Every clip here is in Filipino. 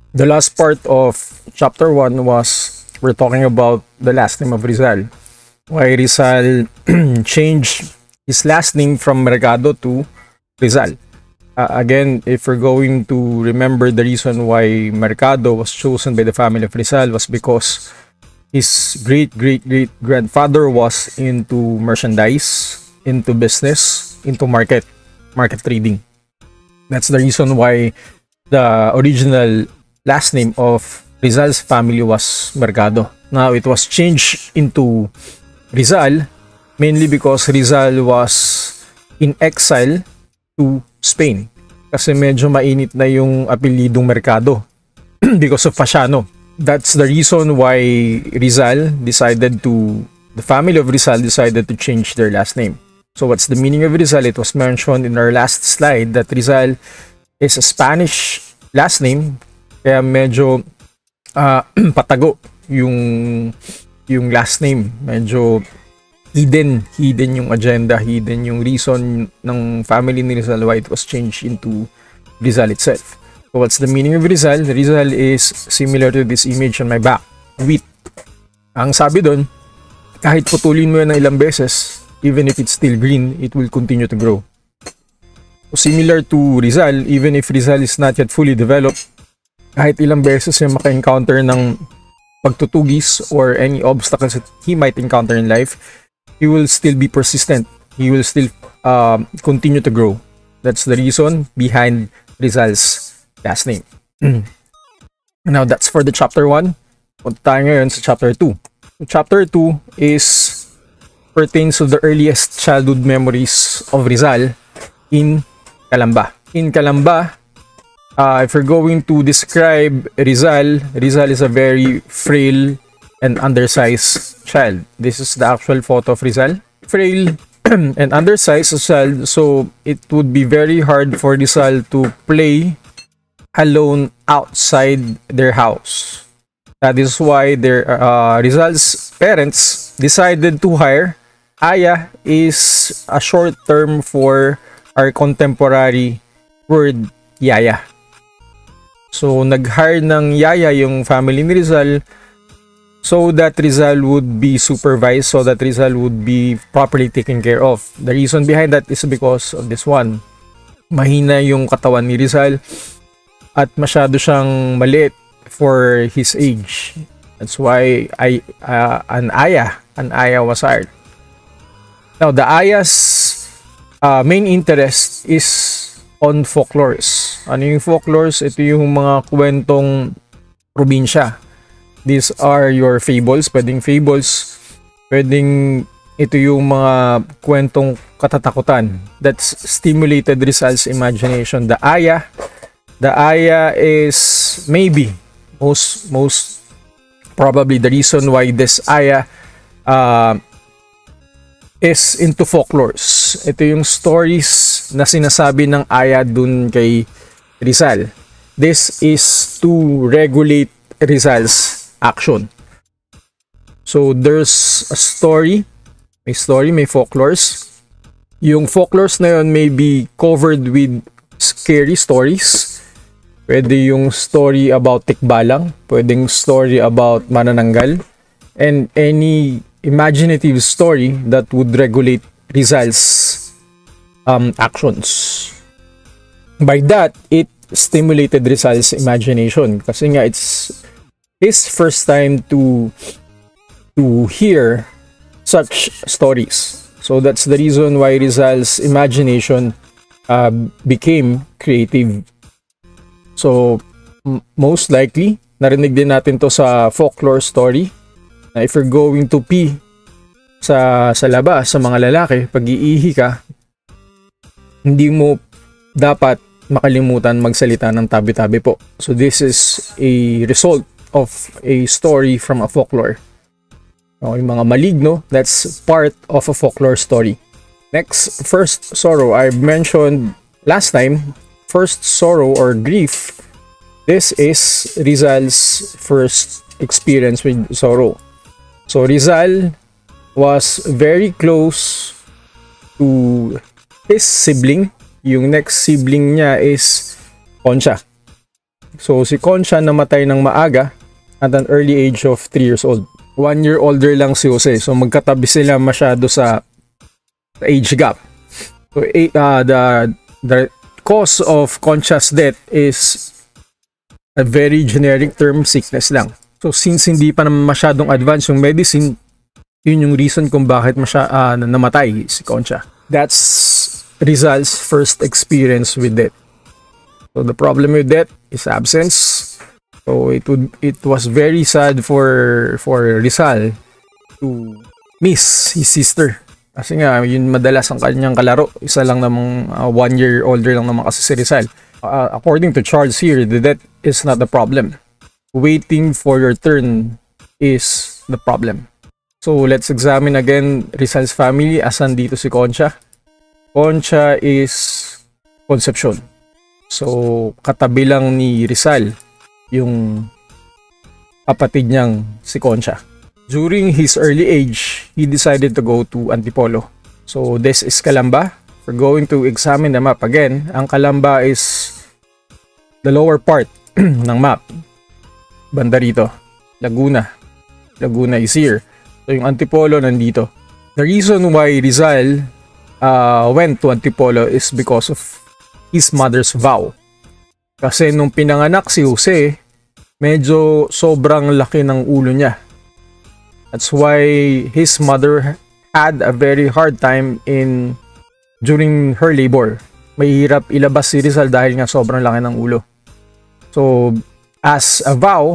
The last part of chapter 1 was we're talking about the last name of Rizal. Why Rizal changed his last name from Mercado to Rizal. Again, if we're going to remember the reason why Mercado was chosen by the family of Rizal was because his great-great-great-grandfather was into merchandise, into business, into market trading. That's the reason why the original last name of Rizal's family was Mercado. Now, it was changed into Rizal mainly because Rizal was in exile to Spain. Kasi medyo mainit na yung apelyidong Mercado because of Fasciano. That's the reason why the family of Rizal decided to change their last name. So what's the meaning of Rizal? It was mentioned in our last slide that Rizal is a Spanish last name. Kaya medyo patago yung last name. Medyo hidden yung agenda, hidden yung reason ng family ni Rizal why it was changed into Rizal itself. So what's the meaning of Rizal? Rizal is similar to this image on my back. Wheat. Ang sabi doon, kahit putulin mo yan ng ilang beses, even if it's still green, it will continue to grow. So similar to Rizal, even if Rizal is not yet fully developed, kahit ilang beses siya maka-encounter ng pagtutugis or any obstacles that he might encounter in life, he will still be persistent. He will still continue to grow. That's the reason behind Rizal's last name. Now, that's for the chapter 1. Punta tayo ngayon sa chapter 2. So, chapter 2 pertains to the earliest childhood memories of Rizal in Calamba. In Calamba, if we're going to describe Rizal is a very frail and undersized child. This is the actual photo of Rizal. Frail and undersized child, so it would be very hard for Rizal to play alone outside their house. That is why Rizal's parents decided to hire. Aya is a short term for our contemporary word yaya. So nag-hire ng yaya yung family ni Rizal so that Rizal would be supervised, so that Rizal would be properly taken care of. The reason behind that is because of this one. Mahina yung katawan ni Rizal at masyado siyang maliit for his age. That's why an Aya was hired. Now, the Aya's main interest is on folklores. Ano yung folklores? Ito yung mga kwentong probinsya. These are your fables. Pwedeng fables. Pwedeng ito yung mga kwentong katatakutan that stimulated Rizal's imagination. The Aya is maybe most probably the reason why this Aya is into folklores. Ito yung stories na sinasabi ng Aya dun kay Rizal. This is to regulate Rizal's action. So there's a story, may folklores. Yung folklores na yun may be covered with scary stories. Pwede yung story about tikbalang, pwedeng story about manananggal, and any imaginative story that would regulate Rizal's actions. By that, it stimulated Rizal's imagination kasi nga it's his first time to hear such stories. So that's the reason why Rizal's imagination became creative. So, most likely, narinig din natin to sa folklore story na if you're going to pee sa labas, sa mga lalaki, pag iihi ka, hindi mo dapat makalimutan magsalita ng tabi-tabi po. So, this is a result of a story from a folklore. Yung mga maligno, that's part of a folklore story. Next, first sorrow. I mentioned last time, first sorrow or grief. This is Rizal's first experience with sorrow. So Rizal was very close to his sibling. Yung next sibling niya is Concha. So si Concha namatay ng maaga at an early age of 3 years old. 1 year older lang si Jose. So magkatabi sila masyado sa age gap. So the cause of Concha's death is a very generic term, sickness lang. So since hindi pa naman masyadong advanced yung medicine, yun yung reason kung bakit namatay si Concha. That's Rizal's first experience with death. So the problem with death is absence. So it was very sad for Rizal to miss his sister. Kasi nga, yun madalas ang kanyang kalaro. Isa lang namang 1 year older lang naman kasi si Rizal. According to Charles here, the death is not the problem. Waiting for your turn is the problem. So let's examine again Rizal's family. Asan dito si Concha? Concha is Concepcion. So katabi lang ni Rizal yung kapatid niyang si Concha. During his early age, he decided to go to Antipolo. So this is Calamba. We're going to examine the map again. Ang Calamba is the lower part ng map. Banda rito. Laguna. Laguna is here. So yung Antipolo nandito. The reason why Rizal went to Antipolo is because of his mother's vow. Kasi nung pinanganak si Jose, medyo sobrang laki ng ulo niya. That's why his mother had a very hard time during her labor. Mahirap ilabas si Rizal dahil nga sobrang laki ng ulo. So, as a vow,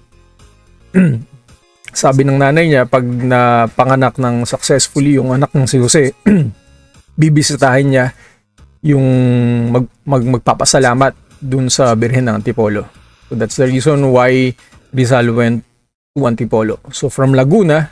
sabi ng nanay niya, pag napanganak ng successfully yung anak ng si Jose, bibisitahin niya yung magpapasalamat dun sa Birhen ng Antipolo. So that's the reason why Rizal went to Antipolo. So from Laguna,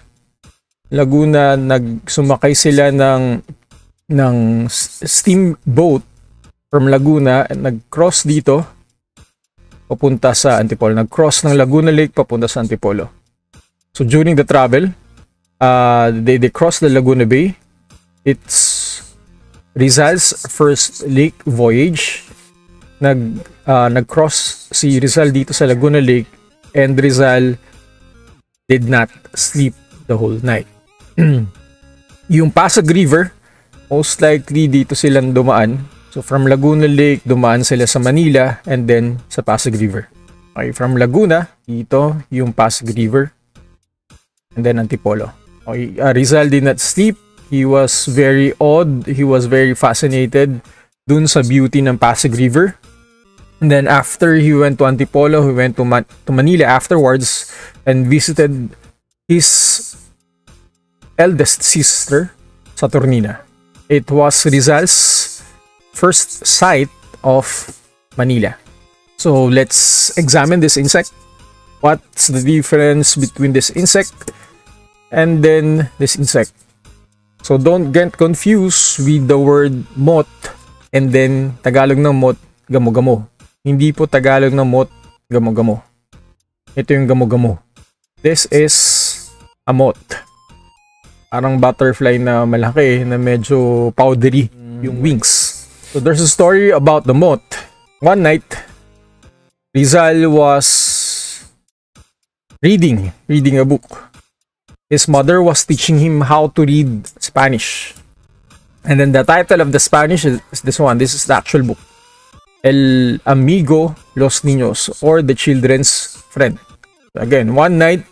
nagsumakay sila ng steamboat from Laguna, nag-cross dito papunta sa Antipolo. Nag-cross ng Laguna Lake papunta sa Antipolo. So during the travel, they crossed the Laguna Bay. It's Rizal's first lake voyage. Nag-cross si Rizal dito sa Laguna Lake, and Rizal did not sleep the whole night. Yung Pasig River, most likely dito silang dumaan. So from Laguna Lake, dumaan sila sa Manila and then sa Pasig River. Okay, from Laguna, dito yung Pasig River and then Antipolo. Okay, Rizal did not sleep. He was very awed. He was very fascinated dun sa beauty ng Pasig River. And then after he went to Antipolo, he went to Manila afterwards and visited his eldest sister, Saturnina. It was Rizal's first sight of Manila. So let's examine this insect. What's the difference between this insect and then this insect? So don't get confused with the word moth and then Tagalog ng moth, gamo-gamo. Hindi po Tagalog ng moth, gamo-gamo. Ito yung gamo-gamo. This is a moth. Parang butterfly na malaki na medyo powdery yung wings. So there's a story about the moth. One night, Rizal was reading a book. His mother was teaching him how to read Spanish. And then the title of the Spanish is this one. This is the actual book. El Amigo Los Niños, or the Children's Friend. Again, one night,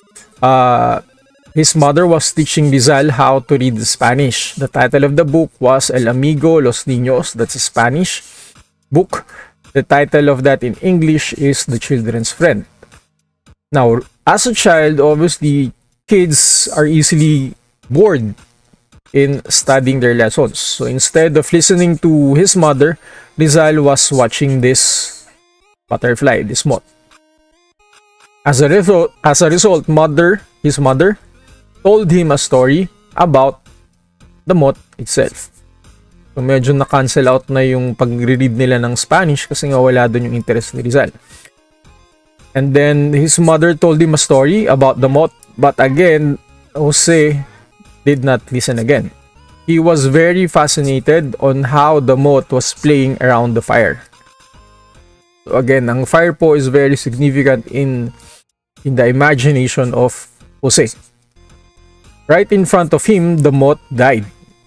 his mother was teaching Rizal how to read Spanish. The title of the book was El Amigo Los Niños. That's a Spanish book. The title of that in English is The Children's Friend. Now, as a child, obviously, kids are easily bored in studying their lessons. So instead of listening to his mother, Rizal was watching this butterfly, this moth. As a result, his mother told him a story about the moth itself. So medyo na-cancel out na yung pag-read nila ng Spanish kasi nga wala doon yung interest ni Rizal. And then his mother told him a story about the moth, but again, Jose did not listen again. He was very fascinated on how the moth was playing around the fire. So again, ang fire po is very significant in the imagination of Jose. Right in front of him, the moth died.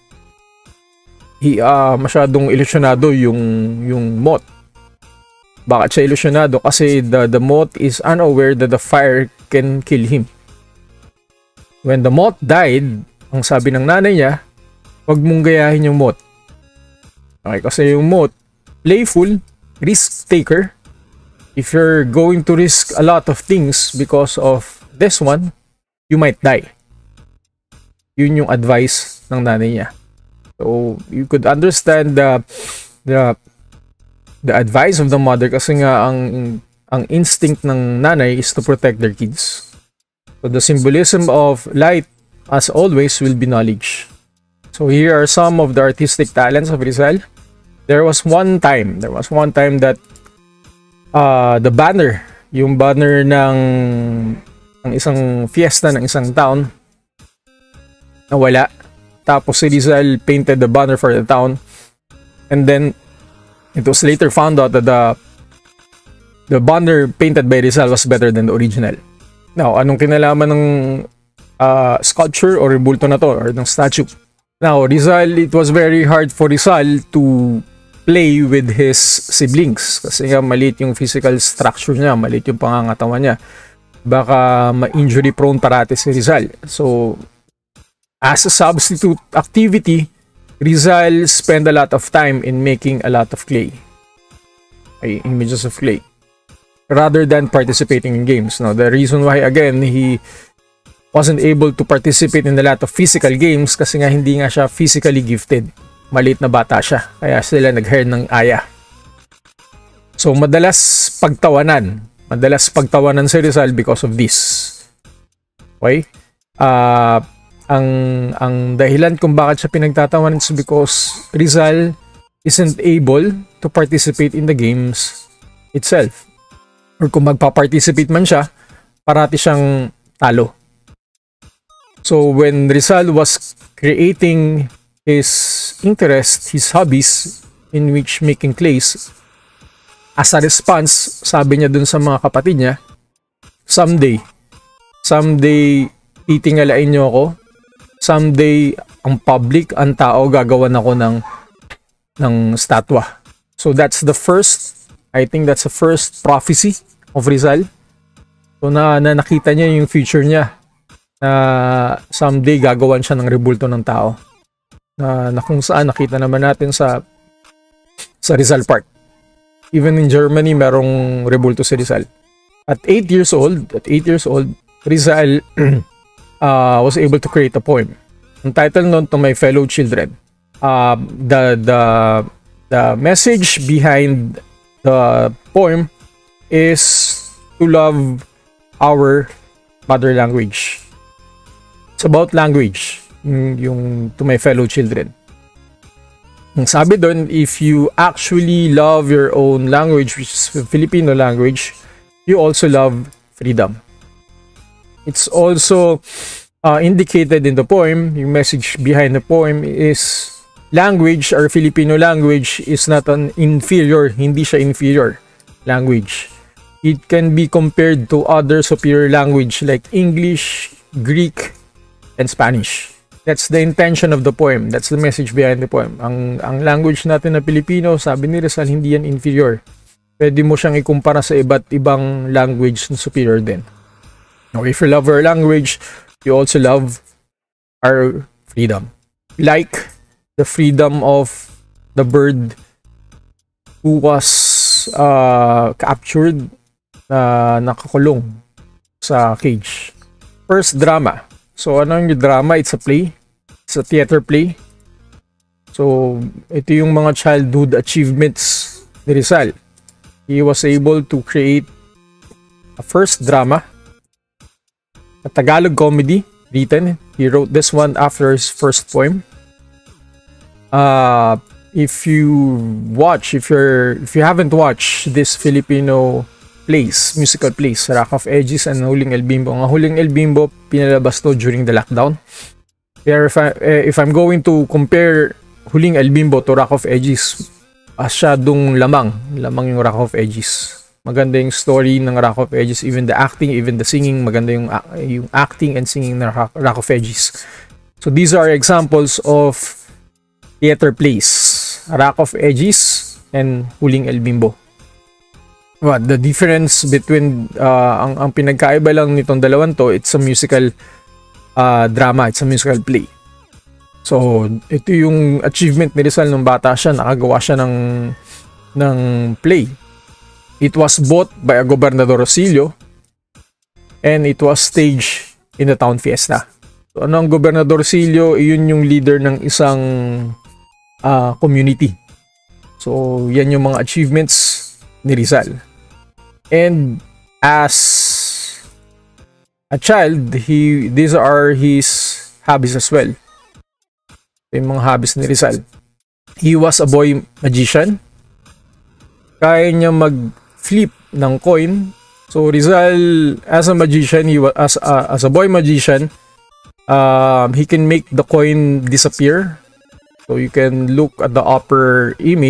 Masyadong ilusyonado yung moth. Bakit siya ilusyonado? Kasi the moth is unaware that the fire can kill him. When the moth died, ang sabi ng nanay niya, huwag mong gayahin yung moth. Okay, kasi yung moth, playful, risk taker. If you're going to risk a lot of things because of this one, you might die. Yun yung advice ng nanay niya. So you could understand the advice of the mother, kasi nga ang instinct ng nanay is to protect their kids. So the symbolism of light, as always, will be knowledge. So here are some of the artistic talents of Rizal. There was one time that the banner, yung banner ng isang fiesta ng isang town, nawala. Tapos si Rizal painted the banner for the town, and then it was later found out that the banner painted by Rizal was better than the original. Now, anong kinalaman ng sculpture or rebulto na to, or ng statue? Now, Rizal, it was very hard for Rizal to play with his siblings kasi nga maliit yung physical structure niya, maliit yung pangangatawan niya. Baka ma-injury prone parati si Rizal. So, as a substitute activity, Rizal spent a lot of time in making a lot of clay. Images of clay, rather than participating in games. Now, the reason why, again, he wasn't able to participate in a lot of physical games kasi nga hindi nga siya physically gifted. Maliit na bata siya. Kaya sila nag-hire ng aya. So, madalas pagtawanan si Rizal because of this. Okay? Ang dahilan kung bakit siya pinagtatawanan is because Rizal isn't able to participate in the games itself. Or kung magpa-participate man siya, parati siyang talo. So when Rizal was creating his interest, his hobbies, in which making clays, as a response, sabi niya dun sa mga kapatid niya, someday, titingalain niyo ako. Someday, ang public, ang tao, gagawan ako ng statwa. So that's the first, I think that's the first prophecy of Rizal. So na nakita niya yung future niya, na someday gagawan siya ng rebulto ng tao. Na kung saan nakita naman natin sa Rizal Park. Even in Germany, merong rebulto si Rizal. At 8 years old, Rizal was able to create a poem. Ang title nun, To My Fellow Children. The message behind the poem is to love our mother language. It's about language, yung To My Fellow Children. Ang sabi doon, if you actually love your own language, which is the Filipino language, you also love freedom. It's also indicated in the poem, yung message behind the poem is language, or Filipino language, is not an inferior, hindi siya inferior language. It can be compared to other superior language like English, Greek, and Spanish. That's the intention of the poem. That's the message behind the poem. Ang language natin na Pilipino, sabi ni Rizal, hindi yan inferior. Pwede mo siyang ikumpara sa iba't ibang language na superior din. Now, if you love our language, you also love our freedom. Like the freedom of the bird who was captured, nakakulong sa cage. First drama. So, ano yung drama? It's a play. It's a theater play. So, ito yung mga childhood achievements ni Rizal. He was able to create a first drama, a Tagalog comedy written. He wrote this one after his first poem. If you haven't watched this Filipino plays, musical plays, Rock of Ages and Huling El Bimbo. Ang Huling El Bimbo, pinalabas to during the lockdown. Kaya if I'm going to compare Huling El Bimbo to Rock of Ages, masyadong lamang yung Rock of Ages. Maganda yung story ng Rock of Ages, even the acting, even the singing, maganda yung acting and singing ng Rock of Ages. So these are examples of theater plays, Rock of Ages and Huling El Bimbo. What the difference between ang pinagkaiba lang nitong dalawang to, it's a musical drama, it's a musical play. So ito yung achievement ni Rizal nung bata siya, nakagawa siya ng play. It was bought by a Gobernador Rosillo and it was staged in the town fiesta. So ano ang Gobernador Rosillo? Yun yung leader ng isang community. So yan yung mga achievements ni Rizal. And as a child, these are his hobbies as well. Yung mga hobbies ni Rizal. He was a boy magician. Kaya niya mag-flip ng coin. So Rizal, as a magician, as a boy magician, he can make the coin disappear. So you can look at the upper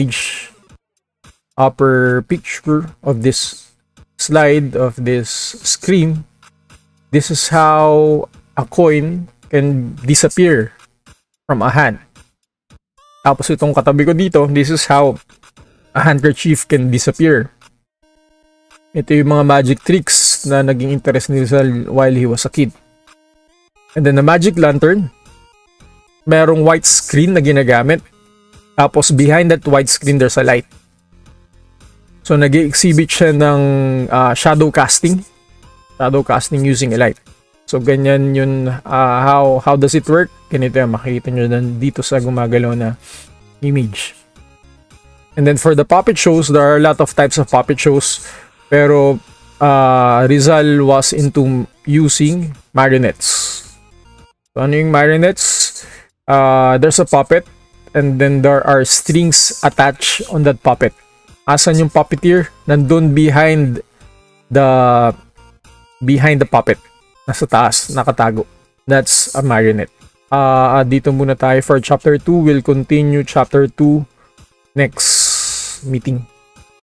picture of this slide, of this screen. This is how a coin can disappear from a hand. Tapos itong katabi ko dito, this is how a handkerchief can disappear. Ito yung mga magic tricks na naging interest ni Rizal while he was a kid. And then the magic lantern, merong white screen na ginagamit. Tapos behind that white screen, there's a light. So nag-exhibit siya ng shadow casting using a light. So ganyan yun, how does it work? Ganito yan, makikita nyo dito sa gumagalaw na image. And then for the puppet shows, there are a lot of types of puppet shows. Pero Rizal was into using marionettes. So ano yung marionettes? There's a puppet and then there are strings attached on that puppet. Asan yung puppeteer? Nandun behind the puppet. Nasa taas, nakatago. That's a marionette. Dito muna tayo for chapter 2. We'll continue chapter 2 next meeting.